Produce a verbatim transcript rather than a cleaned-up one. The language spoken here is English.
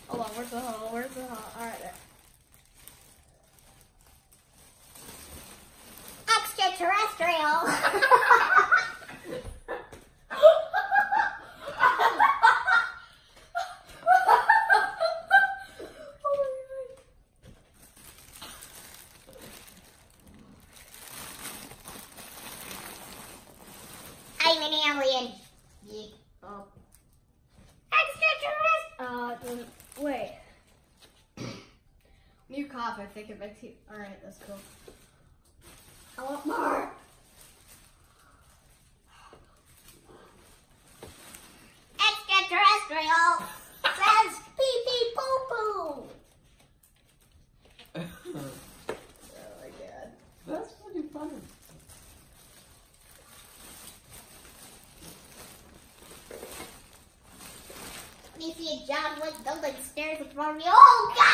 Hold on, where's the hole? Where's the hole? Alright, there. Extraterrestrial. I'm an alien. Yeah. Oh. Extraterrestrial. Uh, wait. When you cough, I think it makes you. Alright, that's cool. I want more. Extraterrestrial says pee pee poo poo. Oh my god. That's pretty funny. When you see a John Wick building stairs in front of you, oh god!